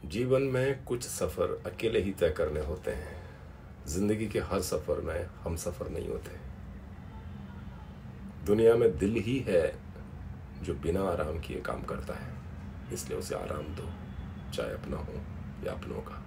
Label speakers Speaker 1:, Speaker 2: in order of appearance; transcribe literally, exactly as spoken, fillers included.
Speaker 1: जीवन में कुछ सफ़र अकेले ही तय करने होते हैं। ज़िंदगी के हर सफ़र में हम सफ़र नहीं होते। दुनिया में दिल ही है जो बिना आराम किए काम करता है, इसलिए उसे आराम दो, चाहे अपना हो या अपनों का।